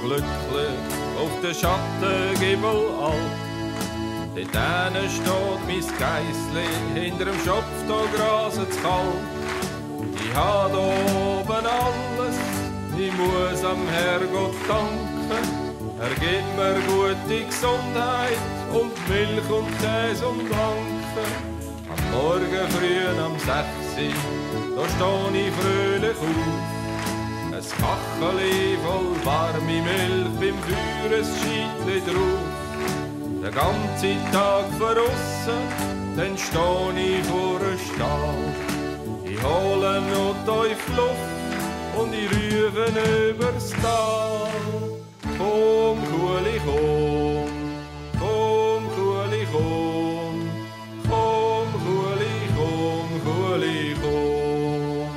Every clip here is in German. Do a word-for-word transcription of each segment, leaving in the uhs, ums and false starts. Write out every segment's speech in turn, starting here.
glücklich auf den Schattengibel alt. Dort hinten steht mein Geissli, hinterm Schopf, da graset's kalt. Ich hab da oben alles, ich muss am Herrgott danken. Er gibt mir gute Gesundheit und Milch und Käse und Anken. Am Morgen früh am sechs Uhr, da steh ich fröhlich auf. Ein Kacheli voll warme Milch, beim Feuer ein Scheitli drauf. Den ganzen Tag verrissen, dann steh ich vor einem Stall. Ich hole noch tief Luft und ich rufe übers Tal. Komm, Kuhli, komm, komm, Kuhli, komm, komm, Kuhli, komm, Kuhli, komm.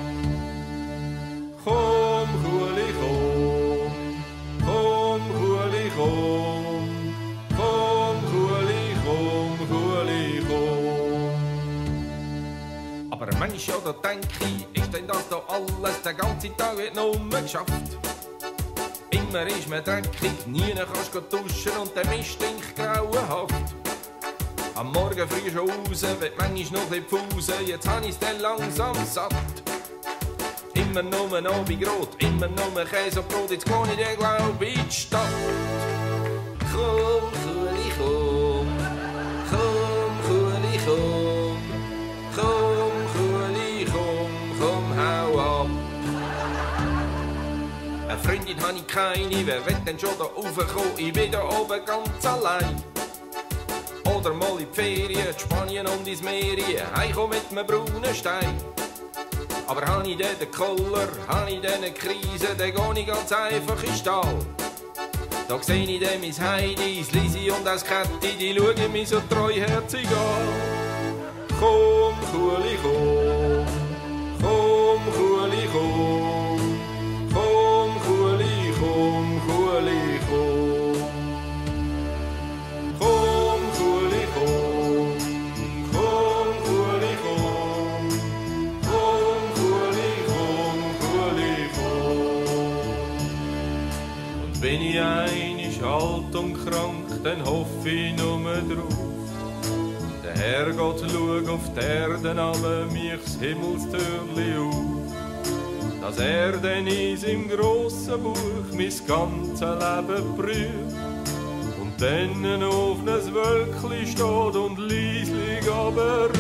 Komm, Kuhli, komm, komm, Kuhli, komm, komm, Kuhli, komm, Kuhli, komm. Aber manchmal oder denk ich, ist denn das da alles den ganzen Tag wird nur geschafft? Immer ist man dreckig, nie kannst du duschen und der Mist stinkt grauenhaft. Am Morgen früh schon raus, wird manchmal noch ein bisschen Pause, jetzt hab ich's dann langsam satt. Immer nur ein Abendbrot, immer nur Käse und Brot, jetzt geh ich dann glaub ich in die Stadt. Komm, Kuhli, komm, komm, Kuhli, komm, komm, Kuhli, komm, komm, hau ab. Eine Freundin habe ich keine, wer will denn schon da raufkommen? Ich bin da oben ganz allein. Oder mal in die Ferien, in Spanien und ins Meer, heimkomm mit einem braunen Stein. Aber habe ich dann den Koller, habe ich dann eine Krise, dann geh ich ganz einfach in den Stall. Da seh ich dann mein Heidi, das Lisi und das Kätti, die schauen mich so treuherzig an. Komm, Kuhli, komm, komm, Kuhli, komm. Komm, Kuhli, komm, Kuhli, komm. Komm, Kuhli, komm. Komm, Kuhli, komm. Komm, Kuhli, komm, Kuhli, komm. Und wenn ich einmal alt und krank, dann hoffe ich nur drauf. Der Herrgott schaut auf die Erde, aber mich das Himmelstürli auf. Dass er denn in seinem grossen Buch mein ganzes Leben prüft und dann auf einem Wölkli steht und leislich aber